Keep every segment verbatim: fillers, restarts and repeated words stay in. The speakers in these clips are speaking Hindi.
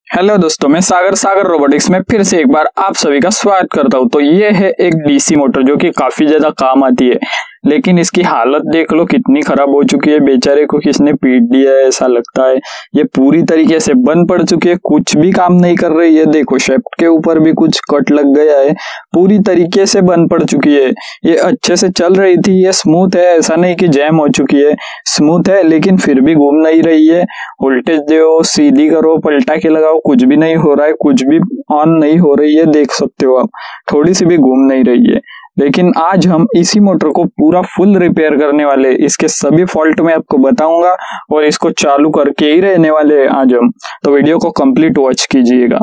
हेलो दोस्तों, मैं सागर सागर रोबोटिक्स में फिर से एक बार आप सभी का स्वागत करता हूं। तो ये है एक डीसी मोटर जो कि काफी ज्यादा काम आती है, लेकिन इसकी हालत देख लो कितनी खराब हो चुकी है। बेचारे को किसने पीट दिया है ऐसा लगता है। ये पूरी तरीके से बंद पड़ चुकी है, कुछ भी काम नहीं कर रही है। देखो शेफ्ट के ऊपर भी कुछ कट लग गया है, पूरी तरीके से बंद पड़ चुकी है। ये अच्छे से चल रही थी, ये स्मूथ है, ऐसा नहीं कि जैम हो चुकी है, स्मूथ है, लेकिन फिर भी घूम नहीं रही है। वोल्टेज दो, सीधी करो, पलटा के लगाओ, कुछ भी नहीं हो रहा है, कुछ भी ऑन नहीं हो रही है। देख सकते हो आप, थोड़ी सी भी घूम नहीं रही है। लेकिन आज हम इसी मोटर को पूरा फुल रिपेयर करने वाले, इसके सभी फॉल्ट मैं आपको बताऊंगा और इसको चालू करके ही रहने वाले हैं आज हम। तो वीडियो को कंप्लीट वॉच कीजिएगा।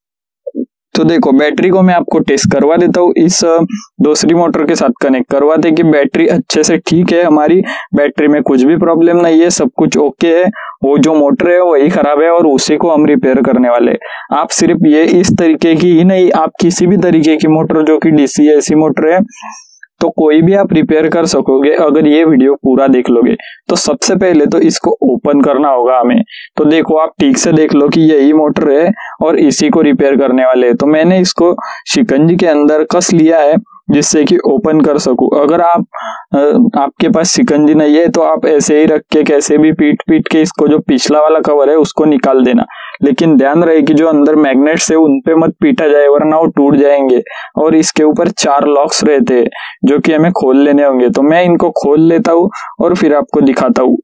तो देखो बैटरी को मैं आपको टेस्ट करवा देता हूँ, इस दूसरी मोटर के साथ कनेक्ट करवाते कि बैटरी अच्छे से ठीक है। हमारी बैटरी में कुछ भी प्रॉब्लम नहीं है, सब कुछ ओके है। वो जो मोटर है वही खराब है और उसी को हम रिपेयर करने वाले। आप सिर्फ ये इस तरीके की ही नहीं, आप किसी भी तरीके की मोटर जो कि डीसी एसी मोटर है तो कोई भी आप रिपेयर कर सकोगे अगर ये वीडियो पूरा देख लोगे। तो सबसे पहले तो इसको ओपन करना होगा हमें। तो देखो आप ठीक से देख लो कि यही मोटर है और इसी को रिपेयर करने वाले हैं। तो मैंने इसको शिकंजी के अंदर कस लिया है जिससे कि ओपन कर सकूं। अगर आप आपके पास शिकंजी नहीं है तो आप ऐसे ही रख के कैसे भी पीट पीट के इसको जो पिछला वाला कवर है उसको निकाल देना। लेकिन ध्यान रहे कि जो अंदर मैग्नेट्स है उन पे मत पीटा जाए, वरना वो टूट जाएंगे। और इसके ऊपर चार लॉक्स रहते हैं जो कि हमें खोल लेने होंगे। तो मैं इनको खोल लेता हूँ और फिर आपको दिखाता हूँ।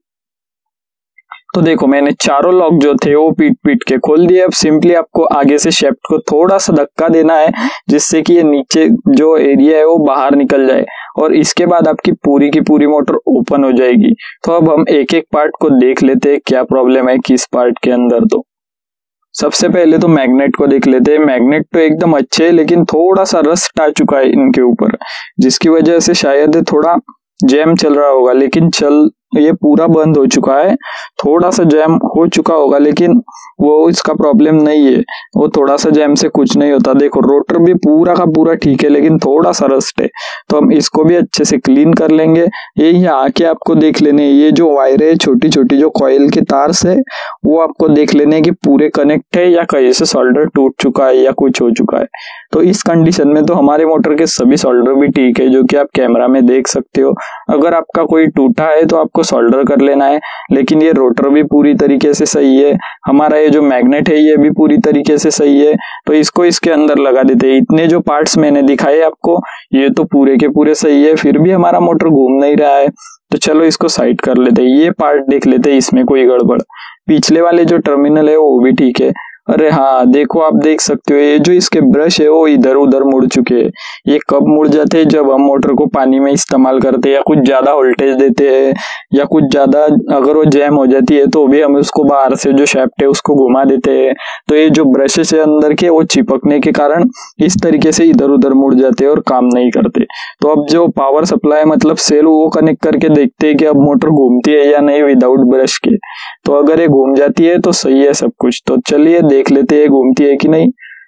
तो देखो मैंने चारों लॉक जो थे वो पीट पीट के खोल दिए। अब सिंपली आपको आगे से शेफ्ट को थोड़ा सा धक्का देना है जिससे कि ये नीचे जो एरिया है वो बाहर निकल जाए और इसके बाद आपकी पूरी की पूरी मोटर ओपन हो जाएगी। तो अब हम एक एक पार्ट को देख लेते हैं क्या प्रॉब्लम है किस पार्ट के अंदर। तो सबसे पहले तो मैग्नेट को देख लेते हैं। मैग्नेट तो एकदम अच्छे है लेकिन थोड़ा सा रस्ट आ चुका है इनके ऊपर, जिसकी वजह से शायद थोड़ा जैम चल रहा होगा। लेकिन चल ये पूरा बंद हो चुका है, थोड़ा सा जैम हो चुका होगा लेकिन वो इसका प्रॉब्लम नहीं है। वो थोड़ा सा जैम से कुछ नहीं होता। देखो रोटर भी पूरा का पूरा ठीक है लेकिन थोड़ा सा रस्ट है। तो हम इसको भी अच्छे से क्लीन कर लेंगे। ये यहाँ आके आपको देख लेने, ये जो वायर है छोटी छोटी जो कॉइल के तार से, वो आपको देख लेने कि पूरे कनेक्ट है या कहीं से सोल्डर टूट चुका है या कुछ हो चुका है। तो इस कंडीशन में तो हमारे मोटर के सभी सोल्डर भी ठीक है, जो कि आप कैमरा में देख सकते हो। अगर आपका कोई टूटा है तो आपको सोल्डर कर लेना है। लेकिन ये रोटर भी पूरी तरीके से सही है, हमारा ये जो मैग्नेट है ये भी पूरी तरीके से सही है। तो इसको इसके अंदर लगा देते हैं। इतने जो पार्ट्स मैंने दिखाए आपको ये तो पूरे के पूरे सही है, फिर भी हमारा मोटर घूम नहीं रहा है। तो चलो इसको साइड कर लेते हैं। ये पार्ट देख लेते हैं, इसमें कोई गड़बड़। पिछले वाले जो टर्मिनल है वो भी ठीक है। अरे हाँ देखो आप देख सकते हो ये जो इसके ब्रश है वो इधर उधर मुड़ चुके हैं। ये कब मुड़ जाते हैं? जब हम मोटर को पानी में इस्तेमाल करते हैं या कुछ ज्यादा वोल्टेज देते हैं या कुछ ज्यादा अगर वो जैम हो जाती है तो भी हम उसको बाहर से जो शेफ्ट है उसको घुमा देते हैं। तो ये जो ब्रशेस है अंदर के वो चिपकने के कारण इस तरीके से इधर उधर मुड़ जाते हैं और काम नहीं करते। तो अब जो पावर सप्लाई मतलब सेल वो कनेक्ट करके देखते हैं कि अब मोटर घूमती है या नहीं विदाउट ब्रश के। तो अगर ये घूम जाती है तो सही है सब कुछ। तो चलिए देख लेते हैं घूमती है कि नहीं।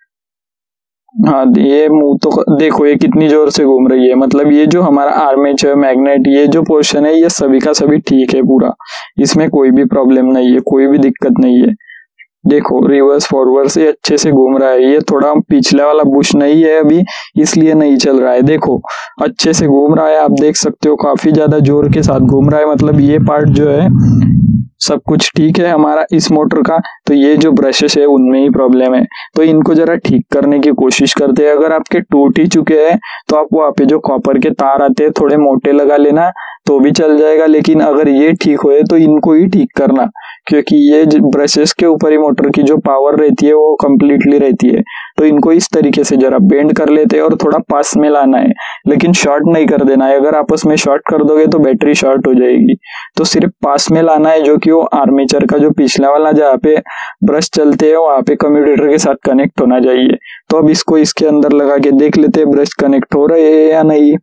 हाँ ये मुंह तो देखो ये कितनी जोर से घूम रही है। मतलब ये जो हमारा आर्मेचर मैग्नेट ये जो पोर्शन है ये सभी का सभी ठीक है पूरा, इसमें कोई भी प्रॉब्लम नहीं है, कोई भी दिक्कत नहीं है। देखो रिवर्स फॉरवर्ड से अच्छे से घूम रहा है। ये थोड़ा पिछला वाला बुश नहीं है अभी इसलिए नहीं चल रहा है। देखो अच्छे से घूम रहा है, आप देख सकते हो काफी ज्यादा जोर के साथ घूम रहा है। मतलब ये पार्ट जो है सब कुछ ठीक है हमारा इस मोटर का। तो ये जो ब्रशेस है उनमें ही प्रॉब्लम है, तो इनको जरा ठीक करने की कोशिश करते हैं। अगर आपके टूट ही चुके हैं तो आप वहाँ पे जो कॉपर के तार आते हैं थोड़े मोटे लगा लेना तो भी चल जाएगा। लेकिन अगर ये ठीक हुए तो इनको ही ठीक करना, क्योंकि ये ब्रशेस के ऊपर ही मोटर की जो पावर रहती है वो कम्प्लीटली रहती है। तो इनको इस तरीके से जरा बेंड कर लेते हैं और थोड़ा पास में लाना है, लेकिन शॉर्ट नहीं कर देना है। अगर आपस में शॉर्ट कर दोगे तो बैटरी शॉर्ट हो जाएगी। तो सिर्फ पास में लाना है, जो कि वो आर्मेचर का जो पिछला वाला जहाँ पे ब्रश चलते हैं वहाँ पे कम्यूटेटर के साथ कनेक्ट होना चाहिए। तो अब इसको इसके अंदर लगा के देख लेते हैं ब्रश कनेक्ट हो रहे हैं या नहीं।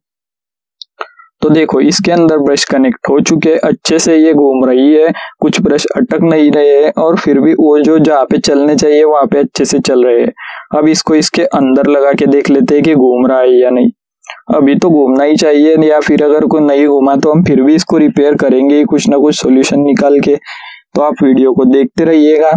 तो देखो इसके अंदर ब्रश कनेक्ट हो चुके हैं, अच्छे से ये घूम रही है, कुछ ब्रश अटक नहीं रहे हैं और फिर भी वो जो जहाँ पे चलने चाहिए वहां पे अच्छे से चल रहे हैं। अब इसको इसके अंदर लगा के देख लेते हैं कि घूम रहा है या नहीं। अभी तो घूमना ही चाहिए, या फिर अगर कोई नहीं घूमा तो हम फिर भी इसको रिपेयर करेंगे कुछ ना कुछ सोल्यूशन निकाल के। तो आप वीडियो को देखते रहिएगा।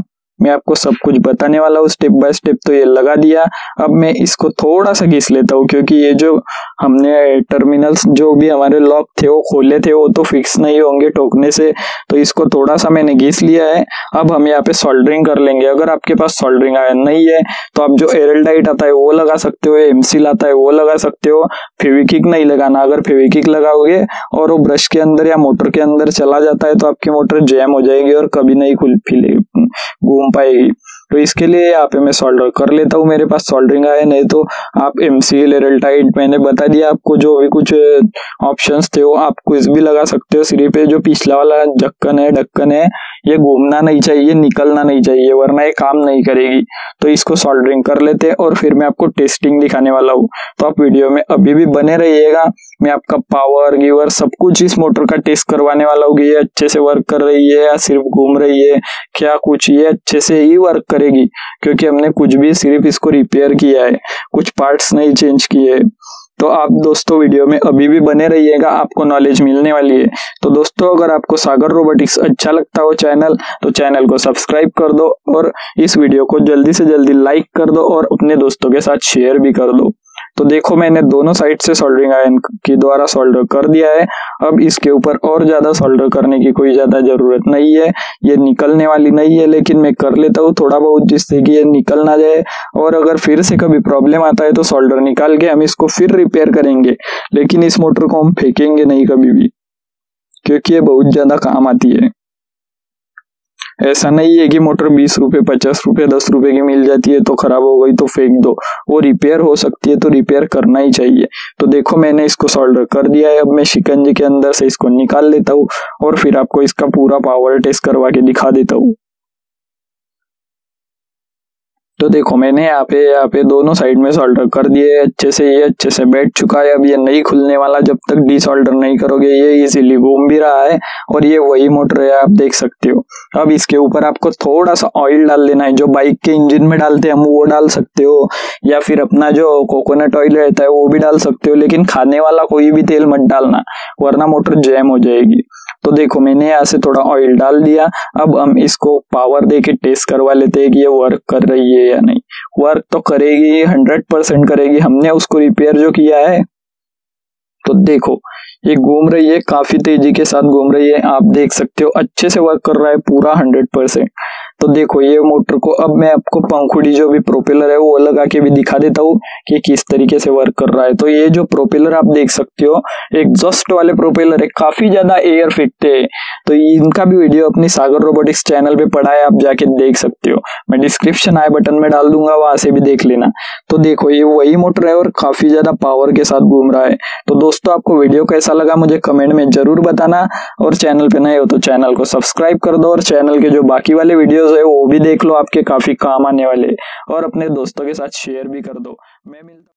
मैं आपको सब कुछ बताने वाला हूँ स्टेप बाय स्टेप। तो ये लगा दिया। अब मैं इसको थोड़ा सा घिस लेता हूँ, क्योंकि ये जो हमने टर्मिनल्स जो भी हमारे लॉक थे वो खोले थे वो तो फिक्स नहीं होंगे ठोकने से, तो इसको थोड़ा सा मैंने घिस लिया है। अब हम यहाँ पे सोल्डरिंग कर लेंगे। अगर आपके पास सोल्डरिंग आयरन नहीं है तो आप जो एरलडाइट आता है वो लगा सकते हो, एमसील आता है वो लगा सकते हो। फेविक्विक नहीं लगाना, अगर फेविक्विक लगाओगे और वो ब्रश के अंदर या मोटर के अंदर चला जाता है तो आपकी मोटर जैम हो जाएगी और कभी नहीं खुल फिले घूम पाएगी। तो इसके लिए यहाँ पे मैं सोल्डर कर लेता हूँ। मेरे पास सोल्डरिंग आया, नहीं तो आप एमसील, एरलटाइट, मैंने बता दिया आपको जो भी कुछ ऑप्शंस थे वो आप कुछ भी लगा सकते हो। सिर्फ पे जो पिछला वाला ढक्कन है ढक्कन है ये घूमना नहीं चाहिए, निकलना नहीं चाहिए, वरना ये काम नहीं करेगी। तो इसको सोल्डरिंग कर लेते हैं और फिर मैं आपको टेस्टिंग दिखाने वाला हूँ। तो आप वीडियो में अभी भी बने रहिएगा। मैं आपका पावर गिवर सब कुछ इस मोटर का टेस्ट करवाने वाला हूँ कि ये अच्छे से वर्क कर रही है या सिर्फ घूम रही है, क्या कुछ ये अच्छे से ही वर्क करेगी, क्योंकि हमने कुछ भी सिर्फ इसको रिपेयर किया है, कुछ पार्ट्स नहीं चेंज किए। तो आप दोस्तों वीडियो में अभी भी बने रहिएगा, आपको नॉलेज मिलने वाली है। तो दोस्तों अगर आपको सागर रोबोटिक्स अच्छा लगता हो चैनल, तो चैनल को सब्सक्राइब कर दो और इस वीडियो को जल्दी से जल्दी लाइक कर दो और अपने दोस्तों के साथ शेयर भी कर दो। तो देखो मैंने दोनों साइड से सोल्डरिंग आयरन के द्वारा सोल्डर कर दिया है। अब इसके ऊपर और ज्यादा सोल्डर करने की कोई ज्यादा जरूरत नहीं है, ये निकलने वाली नहीं है, लेकिन मैं कर लेता हूँ थोड़ा बहुत जिससे कि ये निकल ना जाए। और अगर फिर से कभी प्रॉब्लम आता है तो सोल्डर निकाल के हम इसको फिर रिपेयर करेंगे, लेकिन इस मोटर को हम फेंकेंगे नहीं कभी भी, क्योंकि ये बहुत ज्यादा काम आती है। ऐसा नहीं है कि मोटर बीस रुपए, पचास रुपए, दस रुपए की मिल जाती है तो खराब हो गई तो फेंक दो, वो रिपेयर हो सकती है तो रिपेयर करना ही चाहिए। तो देखो मैंने इसको सोल्डर कर दिया है। अब मैं शिकंजी के अंदर से इसको निकाल लेता हूँ और फिर आपको इसका पूरा पावर टेस्ट करवा के दिखा देता हूँ। तो देखो मैंने यहाँ पे यहाँ पे दोनों साइड में सोल्डर कर दिए अच्छे से, ये अच्छे से बैठ चुका है। अब ये नहीं खुलने वाला जब तक डी सोल्डर नहीं करोगे। ये इजीली घूम भी रहा है और ये वही मोटर है, आप देख सकते हो। अब इसके ऊपर आपको थोड़ा सा ऑयल डाल देना है, जो बाइक के इंजन में डालते हैं हम वो डाल सकते हो, या फिर अपना जो कोकोनट ऑयल रहता है वो भी डाल सकते हो, लेकिन खाने वाला कोई भी तेल मत डालना वरना मोटर जैम हो जाएगी। तो देखो मैंने यहाँ से थोड़ा ऑयल डाल दिया। अब हम इसको पावर दे के टेस्ट करवा लेते हैं कि ये वर्क कर रही है या नहीं। वर्क तो करेगी, हंड्रेड परसेंट करेगी, हमने उसको रिपेयर जो किया है। तो देखो ये घूम रही है, काफी तेजी के साथ घूम रही है, आप देख सकते हो अच्छे से वर्क कर रहा है पूरा हंड्रेड परसेंट। तो देखो ये मोटर को अब मैं आपको पंखुड़ी जो भी प्रोपेलर है वो लगा के भी दिखा देता हूँ कि किस तरीके से वर्क कर रहा है। तो ये जो प्रोपेलर आप देख सकते हो एग्जॉस्ट वाले प्रोपेलर है, काफी ज्यादा एयर फेंकते हैं। तो इनका भी वीडियो अपनी सागर रोबोटिक्स चैनल पे पड़ा है, आप जाके देख सकते हो, मैं डिस्क्रिप्शन आई बटन में डाल दूंगा, वहां से भी देख लेना। तो देखो ये वही मोटर है और काफी ज्यादा पावर के साथ घूम रहा है। तो दोस्तों आपको वीडियो कैसा लगा मुझे कमेंट में जरूर बताना, और चैनल पे नए हो तो चैनल को सब्सक्राइब कर दो और चैनल के जो बाकी वाले वीडियोस है वो भी देख लो, आपके काफी काम आने वाले, और अपने दोस्तों के साथ शेयर भी कर दो। मैं मिलता